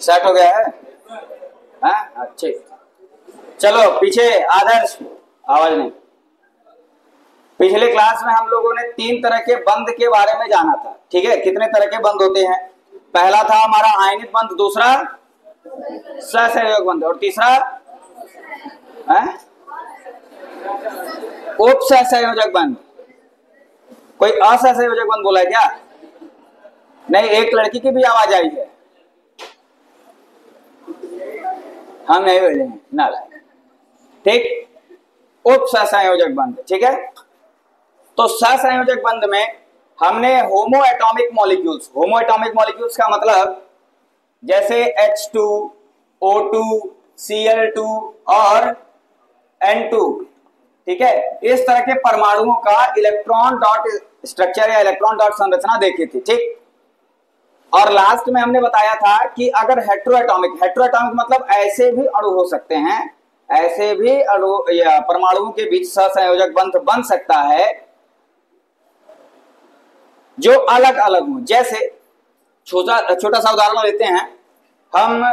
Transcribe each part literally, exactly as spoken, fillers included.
Set हो गया है? हाँ अच्छे। चलो पीछे आदर्श, आवाज नहीं। पिछले क्लास में हम लोगों ने तीन तरह के बंध के बारे में जाना था, ठीक है? कितने तरह के बंध होते हैं? पहला था हमारा आयनिक बंध, दूसरा सहसंयोजक बंध, और तीसरा उप सहसंयोजक बंध। कोई असहसंयोजक बंध बोला है क्या? नहीं, एक लड़की की भी आवाज आई है, हम नहीं बोलेंगे ना, ठीक। उप सहसंयोजक बंध, ठीक है। तो सहसंयोजक बंध में हमने homo atomic molecules, homo atomic molecules का मतलब जैसे H two, O two, C L two और एन टू, ठीक है, इस तरह के परमाणुओं का इलेक्ट्रॉन डॉट स्ट्रक्चर या इलेक्ट्रॉन डॉट संरचना देखी थी, ठीक। और लास्ट में हमने बताया था कि अगर हेट्रोएटॉमिक, हेट्रोएटॉमिक मतलब ऐसे भी अणु हो सकते हैं, ऐसे भी अणु या परमाणुओं के बीच सहसंयोजक बंध बन सकता है जो अलग अलग हो। जैसे छोटा छोटा सा उदाहरण लेते हैं हम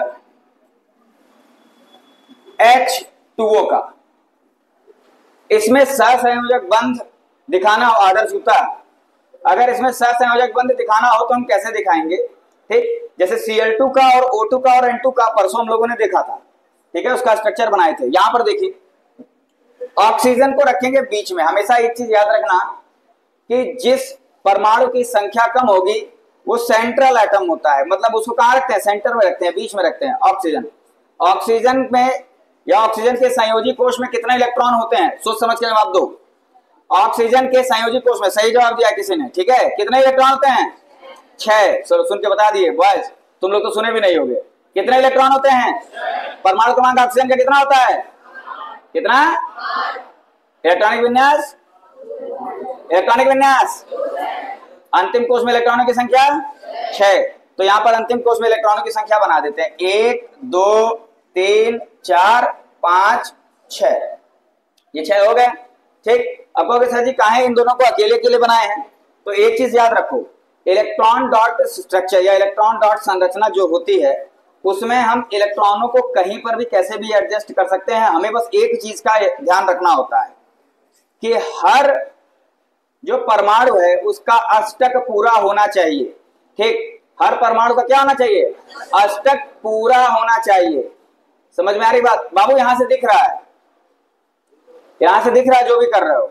एच टू ओ का, इसमें सहसंयोजक बंध दिखाना हो आदर्श होता, अगर इसमें सहसंयोजक बंध दिखाना हो तो हम कैसे दिखाएंगे, ठीक। जैसे सी एल टू का और ओ टू का और एन टू का परसों हम लोगों ने देखा था, ठीक है, उसका स्ट्रक्चर बनाए थे। यहां पर देखिए ऑक्सीजन को रखेंगे बीच में। हमेशा एक चीज याद रखना कि जिस परमाणु की संख्या कम होगी वो सेंट्रल एटम होता है, मतलब उसको कहां रखते हैं? सेंटर में रखते हैं, बीच में रखते हैं। ऑक्सीजन, ऑक्सीजन में या ऑक्सीजन के संयोजी कोश में कितने इलेक्ट्रॉन होते हैं? सोच समझ के जवाब दो। ऑक्सीजन के संयोजी कोश में, सही जवाब दिया किसी ने, ठीक है, कितने इलेक्ट्रॉन होते हैं? छह। चलो सुन के बता दिए बॉयज, तुम लोग तो सुने भी नहीं होगे। कितने इलेक्ट्रॉन होते हैं? परमाणु क्रमांक ऑक्सीजन का कितना होता है? कितना? इलेक्ट्रॉनिक विन्यास, इलेक्ट्रॉनिक विन्यास, अंतिम कोश में इलेक्ट्रॉनों की संख्या छह। तो यहां पर अंतिम कोश में इलेक्ट्रॉनों की संख्या बना देते हैं, एक, दो, तीन, चार, पांच, छह। ये छह हो गए, ठीक। अब कहोगे सर जी कहां इन दोनों को अकेले अकेले बनाए हैं? तो एक चीज याद रखो, इलेक्ट्रॉन डॉट स्ट्रक्चर या इलेक्ट्रॉन डॉट संरचना जो होती है उसमें हम इलेक्ट्रॉनों को कहीं पर भी कैसे भी एडजस्ट कर सकते हैं। हमें बस एक चीज का ध्यान रखना होता है कि हर जो परमाणु है उसका अष्टक पूरा होना चाहिए, ठीक। हर परमाणु का क्या होना चाहिए? अष्टक पूरा होना चाहिए। समझ में आ रही बात? बाबू यहां से दिख रहा है, यहां से दिख रहा है जो भी कर रहे हो।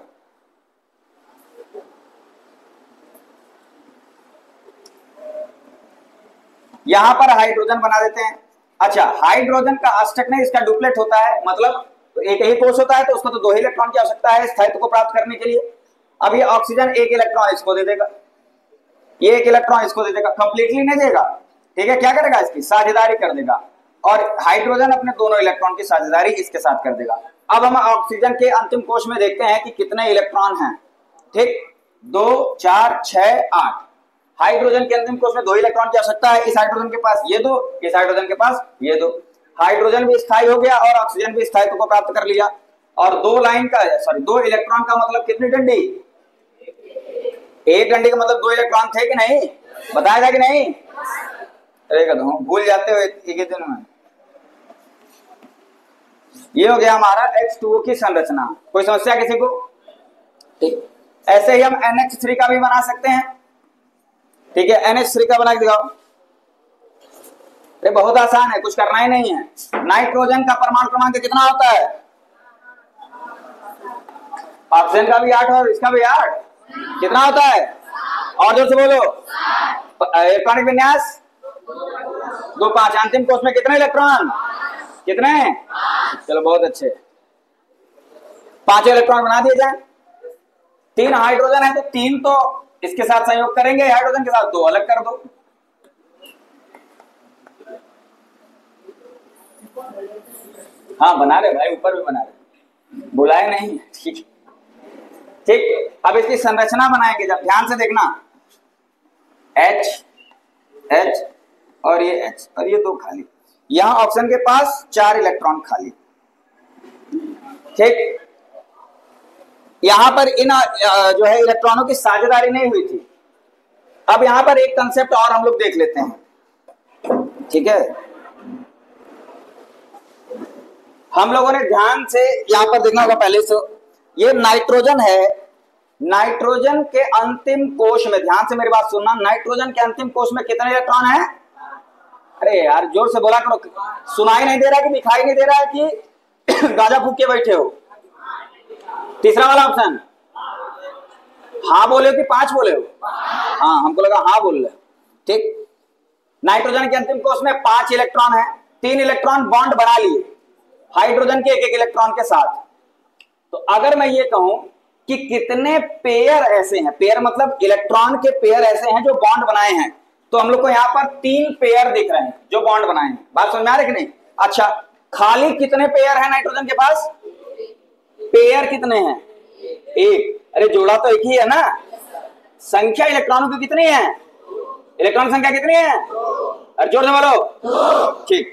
यहां पर हाइड्रोजन बना देते हैं। अच्छा, हाइड्रोजन का अष्टक नहीं, इसका डुप्लेट होता है, मतलब एक ही कोश होता है तो उसको तो दो ही इलेक्ट्रॉन की आवश्यकता है स्थायित्व को प्राप्त करने के लिए। अब ये ऑक्सीजन एक इलेक्ट्रॉन इसको दे देगा, ये एक इलेक्ट्रॉन इसको दे देगा, कंप्लीटली नहीं देगा, ठीक है। क्या करेगा? इसकी साझेदारी कर देगा, और हाइड्रोजन अपने दोनों इलेक्ट्रॉन की साझेदारी इसके साथ कर देगा। अब हम ऑक्सीजन के अंतिम कोश में देखते हैं कि कितने इलेक्ट्रॉन हैं, ठीक। दो, चार, छह, आठ। हाइड्रोजन के अंतिम कोश में दो इलेक्ट्रॉन की आवश्यकता है। इस हाइड्रोजन के पास ये दो, इस हाइड्रोजन के पास ये दो। हाइड्रोजन भी स्थायी हो गया और ऑक्सीजन भी स्थायित्व को प्राप्त कर लिया। और दो लाइन का सॉरी दो इलेक्ट्रॉन का मतलब कितनी डंडी? एक डंडी का मतलब दो इलेक्ट्रॉन थे कि नहीं? बताया था कि नहीं? अरे भूल जाते हो एक ही दिन में। ये हो गया हमारा एच टू ओ की संरचना। कोई समस्या किसी को? ठीक। ऐसे ही हम एन एच थ्री का भी बना सकते हैं, ठीक है। एन एच थ्री का बना के दिखाओ। ये बहुत आसान है, कुछ करना ही नहीं है। नाइट्रोजन का परमाणु क्रमांक कितना होता है? ऑक्सीजन का भी आठ और इसका भी आठ। कितना होता है? और जोर से बोलो। इलेक्ट्रॉनिक विन्यास दो, पांच। अंतिम कोश में कितने इलेक्ट्रॉन? कितने? चलो बहुत अच्छे, पांच इलेक्ट्रॉन बना दिए जाए। तीन हाइड्रोजन है तो तीन तो इसके साथ संयोग करेंगे, हाइड्रोजन के साथ दो अलग कर दो। हाँ बना रहे भाई, ऊपर भी बना रहे, बुलाए नहीं, ठीक ठीक। अब इसकी संरचना बनाएंगे, जब ध्यान से देखना, H H और ये H और ये दो खाली। यहां ऑक्सीजन के पास चार इलेक्ट्रॉन खाली, ठीक। यहां पर इन जो है इलेक्ट्रॉनों की साझेदारी नहीं हुई थी। अब यहां पर एक कंसेप्ट और हम लोग देख लेते हैं, ठीक है। हम लोगों ने ध्यान से यहां पर देखना होगा पहले से, ये नाइट्रोजन है। नाइट्रोजन के अंतिम कोश में, ध्यान से मेरी बात सुनना, नाइट्रोजन के अंतिम कोश में कितने इलेक्ट्रॉन है? अरे यार जोर से बोला करो, सुनाई नहीं दे रहा है कि दिखाई नहीं दे रहा है कि गाजा फूक के बैठे हो? तीसरा वाला ऑप्शन, हाँ बोले हो कि पांच बोले हो? हाँ, हमको लगा हाँ बोल रहे। ठीक, नाइट्रोजन के अंतिम कोश में पांच इलेक्ट्रॉन है, तीन इलेक्ट्रॉन बॉन्ड बना लिए हाइड्रोजन के एक एक इलेक्ट्रॉन के साथ। तो अगर मैं ये कहूं कि कितने पेयर ऐसे हैं, पेयर मतलब इलेक्ट्रॉन के पेयर ऐसे हैं जो बॉन्ड बनाए हैं, तो हम लोग को यहां पर तीन पेयर दिख रहे हैं जो बॉन्ड बनाए हैं। बात समझ में आ रही कि नहीं? अच्छा, खाली कितने पेयर है नाइट्रोजन के पास? पेयर कितने हैं? एक। अरे जोड़ा तो एक ही है ना। संख्या इलेक्ट्रॉनों की कितनी है? इलेक्ट्रॉन संख्या कितनी है? अरे जोर से बोलो। ठीक,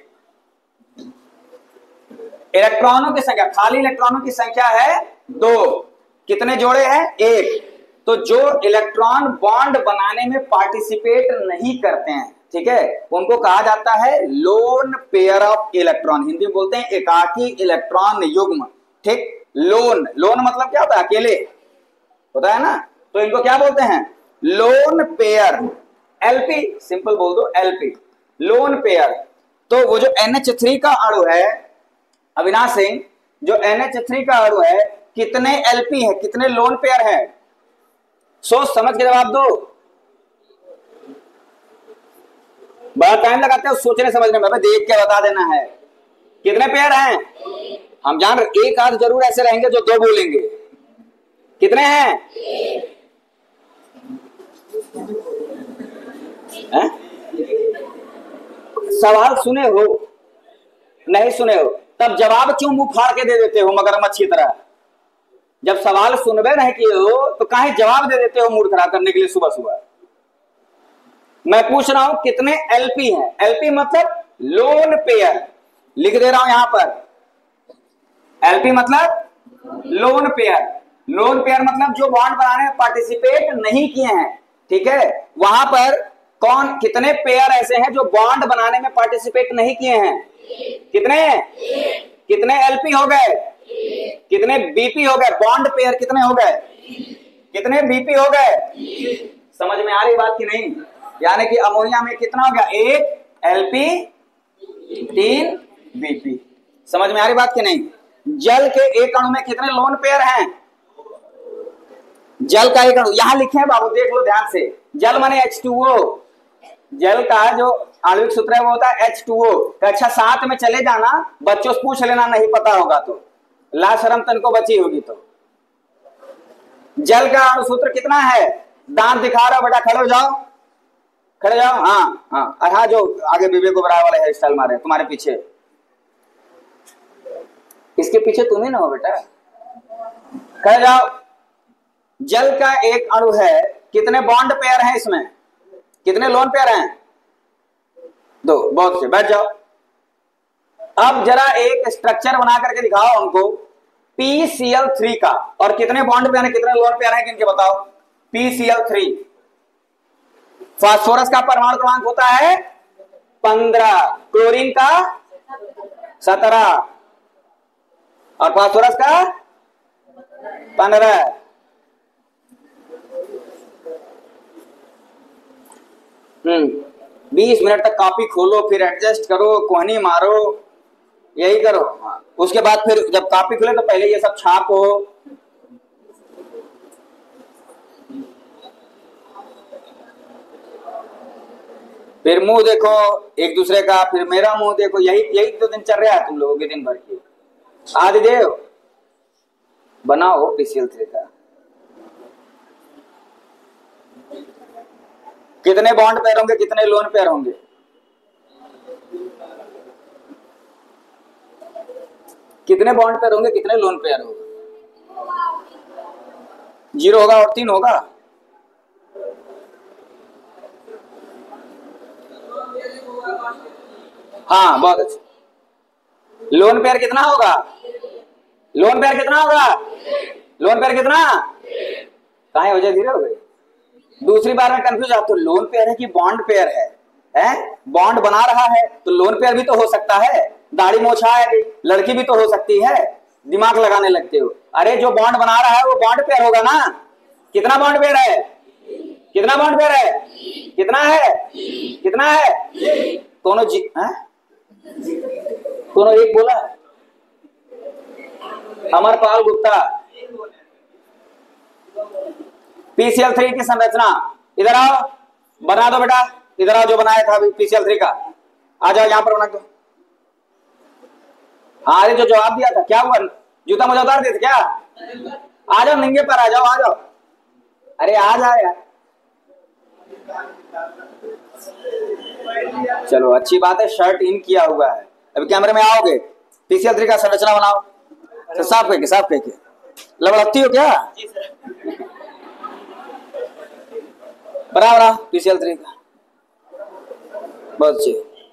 इलेक्ट्रॉनों की संख्या, खाली इलेक्ट्रॉनों की संख्या है दो। कितने जोड़े हैं? एक। तो जो इलेक्ट्रॉन बॉन्ड बनाने में पार्टिसिपेट नहीं करते हैं, ठीक है, उनको कहा जाता है lone pair of electron. Hindi में बोलते हैं एकाकी इलेक्ट्रॉन युग्म। ठीक, लोन, लोन मतलब क्या होता है? अकेले होता है ना, तो इनको क्या बोलते हैं? Lone pair. एलपी, सिंपल बोल दो एलपी, लोन पेयर। तो वो जो एन एच थ्री का अणु है अविनाश सिंह, जो एन एच थ्री का अणु है, कितने एलपी है, कितने लोन पेयर है? सोच समझ के जवाब दो। बड़ा टाइम लगाते हो सोचने समझने में, देख के बता देना है। कितने पेयर हैं? हम जान रहे, एक आध जरूर ऐसे रहेंगे जो दो बोलेंगे। कितने हैं? है? सवाल सुने हो? नहीं सुने हो? तब जवाब क्यों मुंह फाड़ के दे देते हो मगरमच्छ की तरह? जब सवाल सुनबे नहीं किए हो तो काहे जवाब दे देते हो मूड खराब करने के लिए सुबह सुबह? मैं पूछ रहा हूं कितने एलपी हैं? एलपी मतलब लोन पेयर, लिख दे रहा हूं यहां पर। एलपी मतलब लोन पेयर। लोन पेयर मतलब जो बॉन्ड बनाने में पार्टिसिपेट नहीं किए हैं, ठीक है, वहां पर कौन, कितने पेयर ऐसे हैं जो बॉन्ड बनाने में पार्टिसिपेट नहीं किए हैं? कितने? कितने एलपी हो गए? कितने बीपी हो गए? बॉन्ड पेयर कितने हो गए? कितने बीपी हो गए? समझ में आ रही बात की नहीं? यानी कि अमोनिया में कितना हो गया? एक एलपी, तीन बीपी। समझ में आ रही बात की नहीं? जल के एक अणु में कितने लोन पेयर हैं? जल का एक अणु यहां लिखे हैं बाबू, देख लो ध्यान से। जल माने एच टू ओ। जल का जो आणविक सूत्र है वो होता है एच टू ओ। कक्षा सात में चले जाना, बच्चों से पूछ लेना, नहीं पता होगा तो ला शर्म तनको बची होगी। तो जल का अणु सूत्र कितना है? दांत दिखा रहा बेटा, खड़े हो जाओ, खड़े जाओ। हाँ हाँ, और हाँ जो आगे विवेक ओबराय वाले हेयर स्टाइल मारे तुम्हारे पीछे, इसके पीछे तुम ही ना हो बेटा, खड़े जाओ। जल का एक अणु है, कितने बॉन्ड पेयर हैं इसमें? कितने लोन पेयर हैं? दो। बहुत से, बैठ जाओ। अब जरा एक स्ट्रक्चर बना करके दिखाओ हमको पी सी एल थ्री का, और कितने बॉन्ड पेयर हैं, कितने लोन पेयर हैं, किनके बताओ? P C L three. Phosphorus का परमाणु क्रमांक होता है पंद्रह, क्लोरीन का सत्रह, और फास्फोरस का पंद्रह। हम्म बीस मिनट तक कॉपी खोलो, फिर एडजस्ट करो, कोहनी मारो, यही करो। उसके बाद फिर जब कॉपी खुले तो पहले ये सब छापो। फिर मुंह देखो एक दूसरे का, फिर मेरा मुंह देखो, यही यही तो दिन चल रहा है तुम लोगों के दिन भर की। आदिदेव बनाओ पी सी एल थ्री का। कितने बॉन्ड पेयर होंगे, कितने लोन पेयर होंगे? कितने बॉन्ड पेयर होंगे, कितने लोन पेयर होंगे? जीरो होगा और तीन होगा। हाँ बहुत अच्छा। लोन पेयर कितना होगा? लोन पेयर कितना होगा? लोन पेयर कितना? कहाँ हो जाए, धीरे हो गई। दूसरी बार में कंफ्यूज आप, तो लोन पेयर है कि बॉन्ड पेयर है? हैं? बॉन्ड बना रहा है तो लोन पेयर भी तो हो सकता है। दाढ़ी मोछा है, लड़की भी तो हो सकती है, दिमाग लगाने लगते हो। अरे जो बॉन्ड बना रहा है वो बॉन्ड पेयर होगा ना। कितना बॉन्ड पेयर है, कितना बॉन्ड पेयर है, कितना है, कितना है, दोनों जी है? दोनों एक बोला। अमरपाल गुप्ता, पीसीएल थ्री की संरचना, इधर आओ बना दो बेटा, इधर आओ जो बनाया था अभी पीसीएल थ्री का, आ जाओ यहां पर बना दो। हाँ अरे जो जवाब दिया था क्या हुआ, जूता मुझे उतार दिए थे क्या? आ जाओ नंगे पर आ जाओ, आ जाओ, अरे आ जाओ यार। चलो अच्छी बात है, शर्ट इन किया हुआ है। अभी कैमरे में आओगे, पीसीएल थ्री का संरचना बनाओ। तो साफ करके साफ करके लबड़ती हो क्या? बना बना पीसीएल थ्री का, बहुत अच्छी।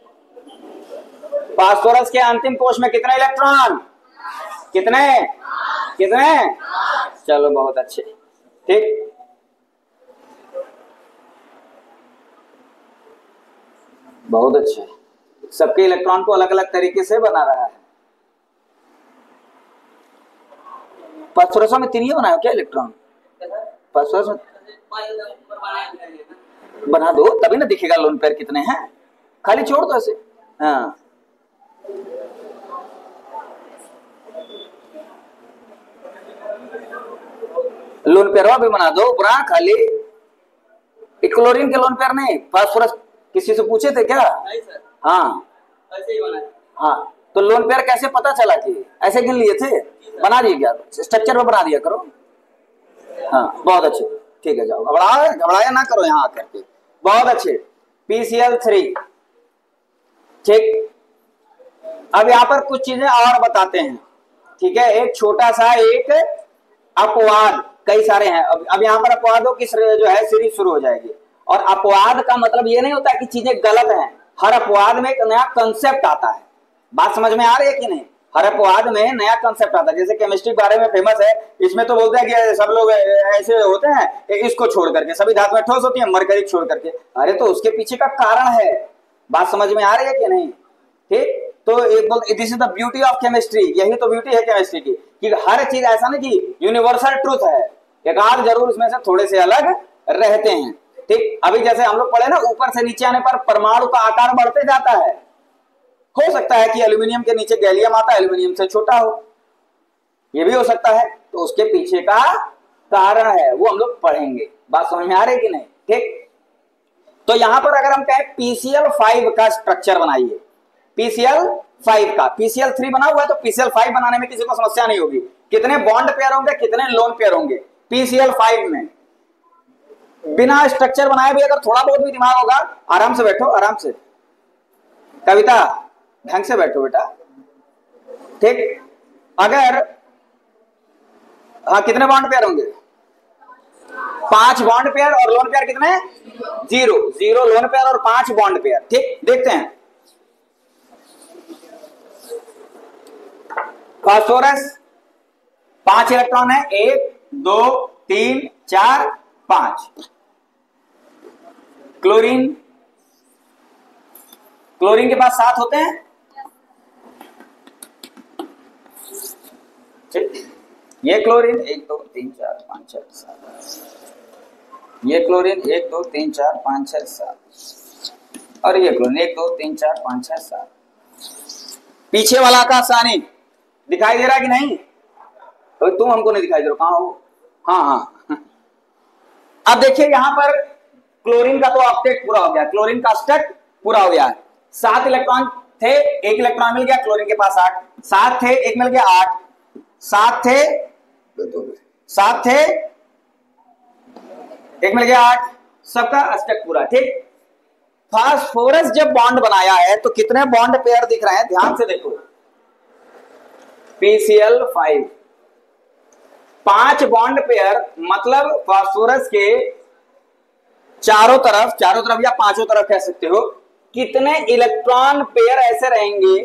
फास्फोरस के अंतिम कोश में कितने इलेक्ट्रॉन, कितने कितने? चलो बहुत अच्छे, ठीक। बहुत अच्छे, सबके इलेक्ट्रॉन को अलग अलग तरीके से बना रहा है। फास्फोरस में तीन ही बनाया क्या इलेक्ट्रॉन? फास्फोरस में बना दो तभी ना दिखेगा लोन पेयर कितने हैं, खाली छोड़ दो ऐसे। हाँ लोन पेयर भी बना दो पूरा, खाली क्लोरीन के लोन पेयर नहीं। फास्फोरस किसी से पूछे थे क्या? नहीं सर। हाँ ऐसे ही बना। हाँ तो लोन पेयर कैसे पता चला कि ऐसे गिन लिए थे? बना दिए क्या, स्ट्रक्चर में बना दिया करो। हाँ बहुत अच्छे, ठीक है जाओ, घबराया घबराया ना करो यहाँ आकर के, बहुत अच्छे। पीसीएल थ्री, ठीक। अब यहाँ पर कुछ चीजें और बताते हैं, ठीक है। एक छोटा सा एक अपवाद, कई सारे हैं। अब अब यहाँ पर अपवादों की जो है सीरीज शुरू हो जाएगी। और अपवाद का मतलब ये नहीं होता कि चीजें गलत हैं, हर अपवाद में एक नया कंसेप्ट आता है। बात समझ में आ रही है कि नहीं? हर अपवाद में नया कंसेप्ट आता है। जैसे केमिस्ट्री के बारे में फेमस है, इसमें तो बोलते हैं कि सब लोग ऐसे होते हैं, इसको छोड़ करके सभी धातुएं ठोस होती हैं, मरकरी छोड़ करके। अरे तो उसके पीछे का कारण है, बात समझ में आ रही है कि नहीं? ठीक। तो this is the beauty of chemistry, यही तो ब्यूटी है केमिस्ट्री की, कि हर चीज ऐसा नहीं कि यूनिवर्सल ट्रूथ है, एक आध जरूर उसमें से थोड़े से अलग रहते हैं। ठीक। अभी जैसे हम लोग पढ़े ना, ऊपर से नीचे आने पर परमाणु का आकार बढ़ते जाता है। हो सकता है कि एल्यूमिनियम के नीचे गैलियम आता है, एल्यूमिनियम से छोटा हो, ये भी हो सकता है। तो उसके पीछे का कारण है, वो हम लोग पढ़ेंगे। बात समझ में आ रही है कि नहीं? ठीक। तो यहां पर अगर हम कहें पीसीएल फाइव का स्ट्रक्चर बनाइए, पीसीएल फाइव का, पीसीएल थ्री बना हुआ है तो पीसीएल फाइव बनाने में किसी को समस्या नहीं होगी। कितने बॉन्ड पेयर होंगे, कितने लोन पेयर होंगे पीसीएल फाइव में? बिना स्ट्रक्चर बनाए भी अगर थोड़ा बहुत भी दिमाग होगा, आराम से बैठो, आराम से। कविता ढंग से बैठो बेटा, ठीक। अगर हाँ कितने बॉन्ड पेयर होंगे? पांच बॉन्ड पेयर, और लोन पेयर कितने? जीरो। जीरो लोन पेयर और पांच बॉन्ड पेयर। ठीक, देखते हैं। फास्फोरस पांच इलेक्ट्रॉन है, एक दो तीन चार पांच। क्लोरीन, क्लोरीन के पास सात होते हैं। ये क्लोरीन एक दो तीन चार पांच छह सात, ये क्लोरीन एक दो तीन चार पांच छह सात, और ये क्लोरीन एक दो तीन चार पांच छह सात। पीछे वाला का सानी दिखाई दे रहा है कि नहीं? तो तुम हमको नहीं दिखाई दे रहा, कहां हो? हाँ हाँ। अब देखिए यहां पर क्लोरीन का तो ऑक्टेट पूरा हो गया, क्लोरीन का स्टेट पूरा हो गया है। सात इलेक्ट्रॉन थे, एक इलेक्ट्रॉन मिल गया, क्लोरीन के पास आठ। सात थे, एक मिल गया, आठ। सात थे, सात थे, एक मिल गया, आठ। सबका स्टेट पूरा। ठीक। फास्फोरस जब बॉन्ड बनाया है तो कितने बॉन्ड पेयर दिख रहे हैं? ध्यान से देखो, पीसीएल फाइव, पांच बॉन्ड पेयर, मतलब फास्फोरस के चारों तरफ, चारों तरफ या पांचों तरफ कह सकते हो, कितने इलेक्ट्रॉन पेयर ऐसे रहेंगे?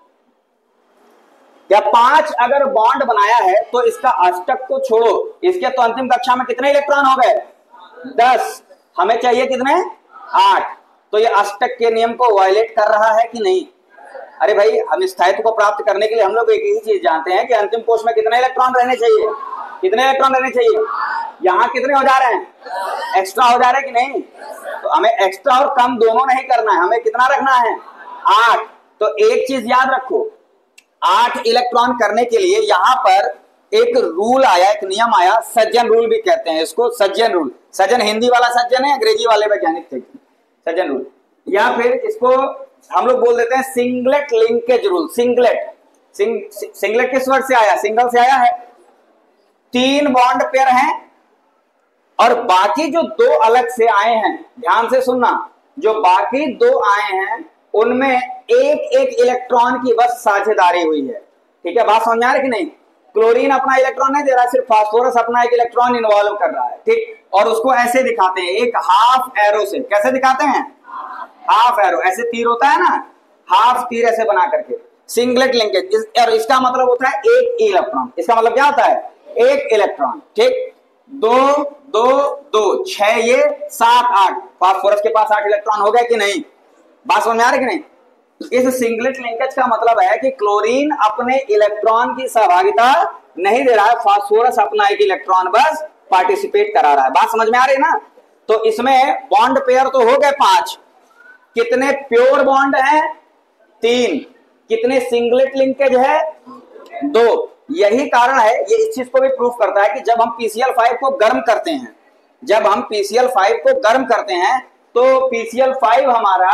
या पांच अगर बॉन्ड बनाया है तो इसका अष्टक को छोड़ो, इसके तो अंतिम कक्षा में कितने इलेक्ट्रॉन हो गए? दस। हमें चाहिए कितने? आठ। तो ये अष्टक के नियम को वायलेट कर रहा है कि नहीं? अरे भाई, हम स्थायित्व को प्राप्त करने के लिए हम लोग एक ही चीज जानते हैं कि अंतिम कोश में कितने इलेक्ट्रॉन रहने चाहिए, कितने इलेक्ट्रॉन रहने चाहिए। यहाँ कितने हो जा रहे हैं, एक्स्ट्रा हो जा रहे हैं कि नहीं। तो हमें एक्स्ट्रा और कम दोनों नहीं करना है, हमें कितना रखना है, आठ। तो एक चीज याद रखो, आठ इलेक्ट्रॉन करने के लिए यहाँ पर एक रूल आया, एक नियम आया, सज्जन रूल भी कहते हैं इसको, सज्जन रूल। सज्जन हिंदी वाला सज्जन है, अंग्रेजी वाले वैज्ञानिक थे, सज्जन रूल। या फिर इसको हम लोग बोल देते हैं singlet linkage rule. Singlet sing, singlet किस वर्ड से आया, सिंगल से आया है। तीन बॉन्ड पेयर हैं और बाकी जो दो अलग से आए हैं, ध्यान से सुनना, जो बाकी दो आए हैं उनमें एक एक इलेक्ट्रॉन की बस साझेदारी हुई है। ठीक है, बात समझ में आ रही है कि नहीं। क्लोरीन अपना इलेक्ट्रॉन नहीं दे रहा है, सिर्फ फास्फोरस अपना एक इलेक्ट्रॉन इन्वॉल्व कर रहा है। ठीक, और उसको ऐसे दिखाते हैं एक हाफ एरो से। कैसे दिखाते हैं, हाफ एरो, ऐसे तीर होता है ना, हाफ तीर ऐसे बना करके, सिंगलेट लिंकेज। इस, और इसका मतलब होता है एक इलेक्ट्रॉन। इसका मतलब क्या होता है, एक इलेक्ट्रॉन। ठीक, दो दो दो, छह ये, सात आठ, फास्फोरस के पास आठ इलेक्ट्रॉन हो गए कि नहीं। बात समझ में आ रही कि नहीं। इस सिंगलेट लिंकेज का मतलब है कि क्लोरीन अपने इलेक्ट्रॉन की सहभागिता नहीं दे रहा है, फास्फोरस अपना एक इलेक्ट्रॉन बस पार्टिसिपेट करा रहा है। बात समझ में आ रही है ना। तो इसमें बॉन्ड पेयर तो हो गए पांच, कितने प्योर बॉन्ड हैं, तीन, कितने सिंगलेट लिंकेज है, दो। यही कारण है, ये इस चीज को भी प्रूफ करता है कि जब हम पी सी एल फाइव को गर्म करते हैं, जब हम पी सी एल फाइव को गर्म करते हैं तो पी सी एल फाइव हमारा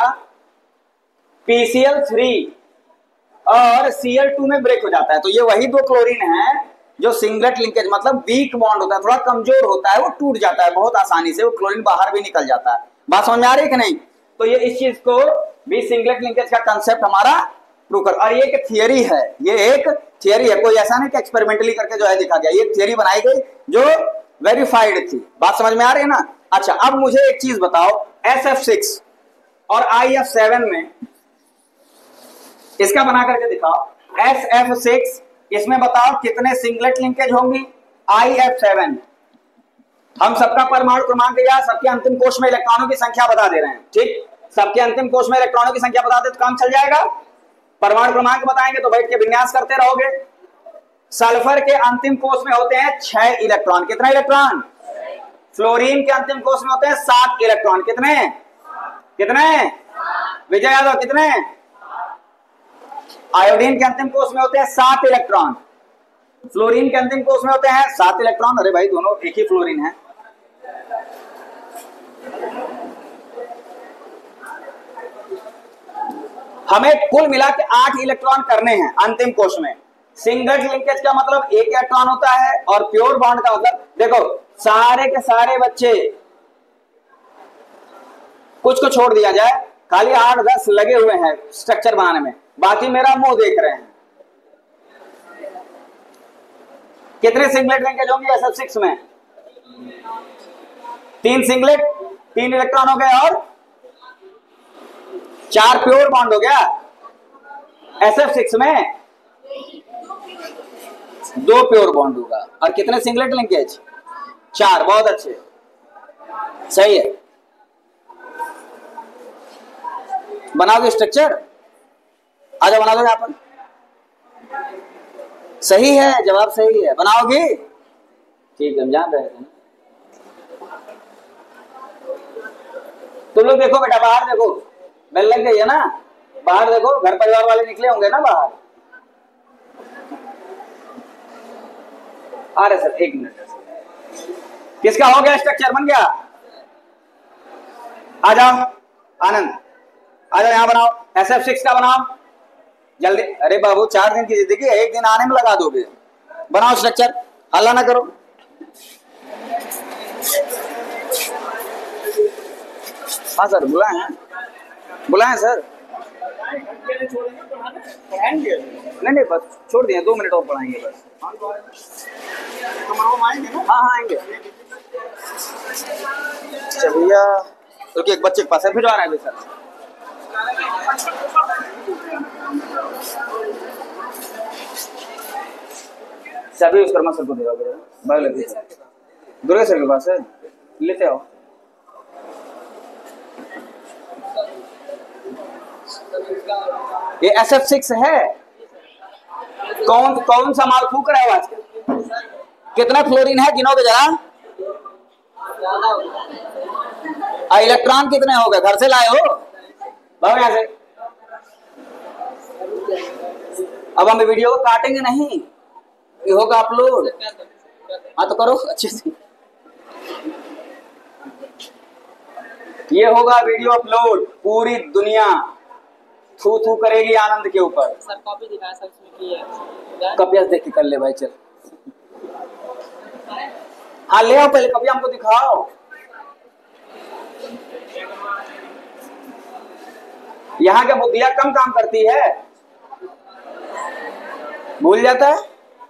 पी सी एल थ्री और सी एल टू में ब्रेक हो जाता है। तो ये वही दो क्लोरीन है जो सिंगलेट लिंकेज, मतलब वीक बॉन्ड होता है, थोड़ा कमजोर होता है, वो टूट जाता है बहुत आसानी से, वो क्लोरीन बाहर भी निकल जाता है। बात समझ में आ रही है कि नहीं। तो ये इस चीज को भी सिंगलेट लिंकेज का कंसेप्ट हमारा प्रूव कर। और ये एक थियरी है, ये एक थियरी है, कोई ऐसा नहीं कि एक्सपेरिमेंटली करके जो है दिखा गया, ये थियरी बनाई गई जो वेरीफाइड थी। बात समझ में आ रही है ना। अच्छा, अब मुझे एक चीज बताओ, एस एफ सिक्स और आई एफ सेवन में, इसका बना करके दिखाओ। एस एफ सिक्स, इसमें बताओ कितने सिंगलेट लिंकेज होंगी। आई एफ सेवन, हम सबका परमाणु क्रमांक या सबके अंतिम कोश में इलेक्ट्रॉनों की संख्या बता दे रहे हैं। ठीक, सबके अंतिम कोश में इलेक्ट्रॉनों की संख्या बता दे तो काम चल जाएगा। परमाणु क्रमांक बताएंगे तो बैठ के विन्यास करते रहोगे। सल्फर के अंतिम कोश में होते हैं छह इलेक्ट्रॉन, कितने इलेक्ट्रॉन। फ्लोरीन के अंतिम कोश में होते हैं सात इलेक्ट्रॉन, कितने कितने विजय यादव, कितने। आयोडीन के अंतिम कोश में होते हैं सात इलेक्ट्रॉन, फ्लोरीन के अंतिम कोश में होते हैं सात इलेक्ट्रॉन। अरे भाई, दोनों एक ही फ्लोरीन है। हमें कुल मिला के आठ इलेक्ट्रॉन करने हैं अंतिम कोश में। सिंगलेट लिंकेज का मतलब एक इलेक्ट्रॉन होता है और प्योर बॉन्ड का मतलब, देखो सारे के सारे बच्चे, कुछ को छोड़ दिया जाए, खाली आठ दस लगे हुए हैं स्ट्रक्चर बनाने में, बाकी मेरा मुंह देख रहे हैं। कितने सिंगलेट लिंकेज होंगे एस एफ सिक्स में, तीन सिंगलेट, तीन इलेक्ट्रॉन हो गए और चार प्योर बॉन्ड हो गया। एस एफ सिक्स में दो प्योर बॉन्ड होगा और कितने सिंगलेट लिंकेज, चार। बहुत अच्छे, सही है। बनाओगे स्ट्रक्चर, आजा बना दो यहाँ पर। सही है, जवाब सही है, बनाओगे। ठीक है, हम जान रहे थे। तुम लोग देखो बेटा, बाहर देखो, बेल लग गई है ना, बाहर देखो, घर परिवार वाले निकले होंगे ना बाहर। आ रहे सर, एक मिनट। किसका हो गया, स्ट्रक्चर बन गया। आ जाओ आनंद, आ जाओ यहाँ बनाओ। एस एफ सिक्स का बनाओ जल्दी। अरे बाबू, चार दिन की जिंदगी, एक दिन आने में लगा दोगे। बनाओ स्ट्रक्चर, हल्ला ना करो। हाँ सर, बुलाए हैं, बुलाए सर। नहीं नहीं, बस छोड़ दिए, दो मिनट और पढ़ाएंगे बस। हाँ हाँ आएंगे। अच्छा भैया, रुकिए, एक बच्चे के पास है, भिजवा रहे हैं सर। सभी उस कर्मा सर को देगा भैया, दुर्गा सर के पास है, लेते आओ। ये एस एफ सिक्स है। कौन कौन सा माल फूक रहा है आजकल? कितना फ्लोरीन है गिनोगे जरा। इलेक्ट्रॉन कितने हो गए? घर से लाए हो? भाव यहां से। अब हम वीडियो को काटेंगे नहीं, ये होगा अपलोड। हाँ तो करो अच्छे से। ये होगा वीडियो अपलोड, पूरी दुनिया थू थू करेगी आनंद के ऊपर। सर कॉपी दिखाया सर इसमें की है। कपिया देख के कर ले भाई, चल। हाँ ले आओ पहले कपिया हमको दिखाओ। यहाँ क्या बुद्धियां कम काम करती है? भूल जाता है।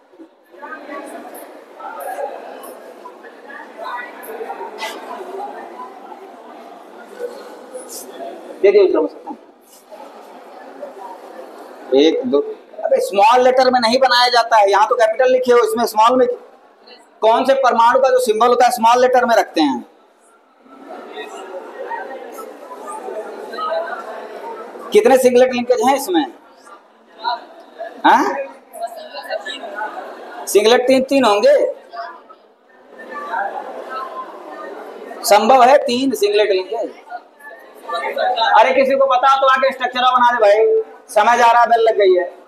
दे दे एक दो। अबे स्मॉल लेटर में नहीं बनाया जाता है, यहाँ तो कैपिटल लिखे हो, इसमें स्मॉल में। कौन से परमाणु का जो सिंबल होता है स्मॉल लेटर में रखते हैं? कितने सिंगलेट लिंकेज हैं इसमें? हाँ? सिंगलेट तीन तीन होंगे, संभव है तीन सिंगलेट लिंकेज। अरे किसी को पता तो आके स्ट्रक्चर बना दे भाई, समय जा रहा है, बेल लग गई है।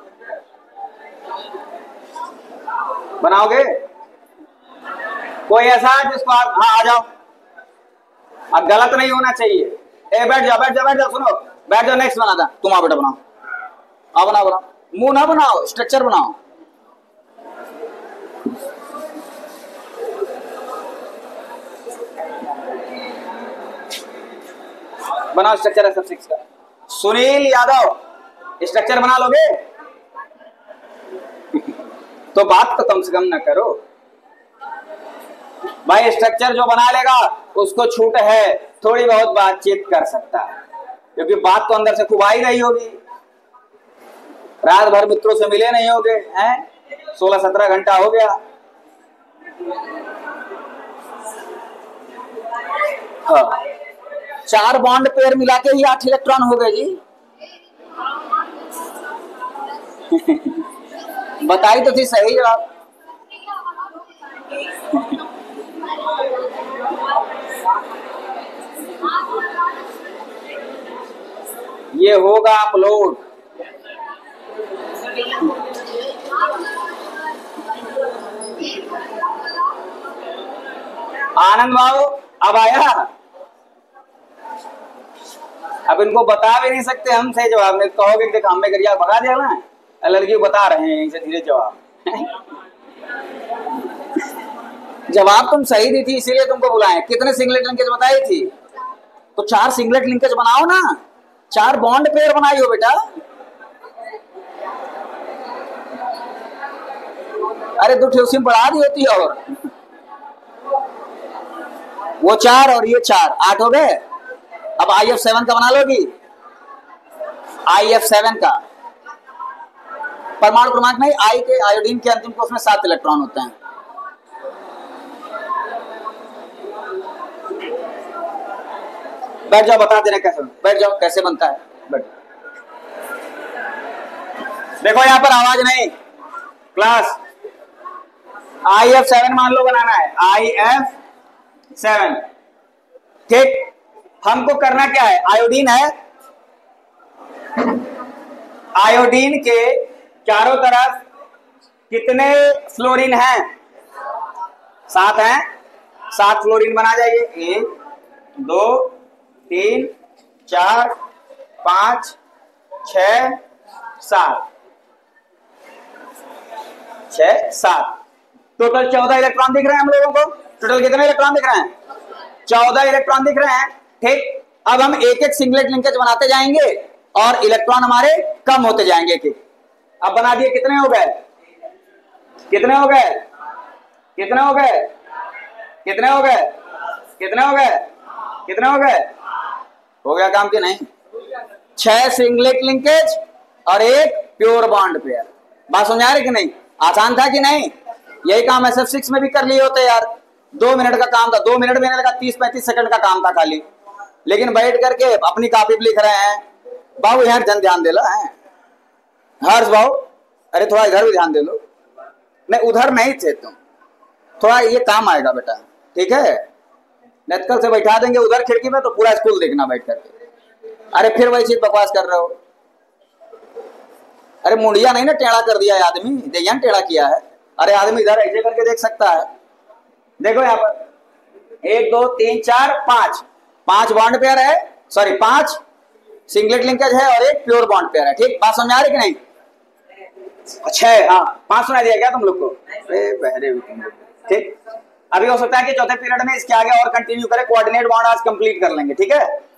बनाओगे? कोई ऐसा है जिसको आप, हाँ आ जाओ। अब गलत नहीं होना चाहिए। ए बैठ जाओ बैठ जाओ बैठ जाओ, सुनो बैठ जाओ। नेक्स्ट बना था, तुम आओ बेटा बनाओ। आओ बनाओ बनाओ, मुंह ना बनाओ, स्ट्रक्चर बनाओ। बनाओ स्ट्रक्चर है सब सिक्स का। सुनील यादव स्ट्रक्चर बना लोगे? तो बात तो कम से कम ना करो भाई। स्ट्रक्चर जो बना लेगा उसको छूट है, थोड़ी बहुत बातचीत कर सकता है, क्योंकि बात तो अंदर से खूब आई रही होगी। रात भर मित्रों से मिले नहीं होगे हैं, सोलह सत्रह घंटा हो गया। हाँ, चार बॉन्ड पेयर मिला के ही आठ इलेक्ट्रॉन हो गए जी। बताई तो थी सही जवाब। ये होगा अपलोड। आनंद भाव अब आया। अब इनको बता भी नहीं सकते हम सही जवाब में। कहोगे देख हम में करिया भगा दिया ना, लड़की बता रहे हैं इनसे धीरे जवाब। जवाब तुम सही दी थी इसीलिए तुमको बुलाए। कितने सिंगलेट लिंकेज बताई थी? तो चार सिंगलेट लिंकेज बनाओ ना, चार बॉन्ड पेयर बनाई हो बेटा। अरे दो ठेसी बढ़ा दी होती है, और वो चार और ये चार, आठ हो गए। अब आई एफ सेवन का बना लोगी? आई एफ सेवन का परमाणु क्रमांक नहीं, आई के आयोडीन के अंतिम कोष में सात इलेक्ट्रॉन होते हैं। बैठ जाओ, बता देना कैसे। बैठ जाओ, कैसे बनता है बैठ। देखो यहाँ पर आवाज नहीं। क्लास आई एफ सेवन मान लो बनाना है, आई एफ सेवन। ठीक, हमको करना क्या है? आयोडीन है, आयोडीन के चारों तरफ कितने फ्लोरीन हैं? सात हैं। सात फ्लोरीन बना जाएंगे। एक दो तीन चार पांच छ सात, छ सात। टोटल चौदह इलेक्ट्रॉन दिख रहे हैं हम लोगों को। टोटल कितने इलेक्ट्रॉन दिख रहे हैं? चौदह इलेक्ट्रॉन दिख रहे हैं। ठीक, अब हम एक एक सिंगलेट लिंकेज बनाते जाएंगे और इलेक्ट्रॉन हमारे कम होते जाएंगे। ठीक, अब बना दिए। कितने हो गए? कितने हो गए? कितने हो गए? कितने हो गए? कितने हो गए? कितने हो गए? हो गया काम कि नहीं? छह सिंगलेट लिंकेज और एक प्योर बॉन्ड पेयर। बात समझ आ रही कि नहीं? आसान था कि नहीं? यही काम एस एफ सिक्स में भी कर लिए होते यार। दो मिनट का काम था, दो मिनट में लगा तीस पैंतीस सेकंड का काम था खाली। लेकिन बैठ करके अपनी कॉपी पे लिख रहे हैं, बाबू यार जन ध्यान दे लो है हर्ष बाबू, अरे थोड़ा इधर भी ध्यान दे लो। नहीं उधर नहीं थे तुम, थोड़ा ये काम आएगा बेटा, ठीक है। नेतकल से बैठा देंगे उधर खिड़की में तो पूरा स्कूल देखना बैठ करके। अरे फिर वही चीज बकवास कर रहे हो। अरे मुंडिया नहीं ना टेढ़ा कर दिया है आदमी, देखिए टेढ़ा किया है। अरे आदमी इधर ऐसे करके देख सकता है। देखो यहाँ पर एक दो तीन चार पांच, पांच बॉन्ड पेयर है, सॉरी पांच सिंगलेट लिंकेज है और एक प्योर बॉन्ड पेयर है। ठीक, बात समझ आ रही कि नहीं? अच्छा है, हाँ पांच सुना दिया क्या तुम लोग को? अरे बहरे भी तुम लोग। ठीक, अभी हो सकता है कि चौथे पीरियड में इसके आगे और कंटिन्यू करें, कोऑर्डिनेट बॉन्ड आज कंप्लीट कर लेंगे, ठीक है।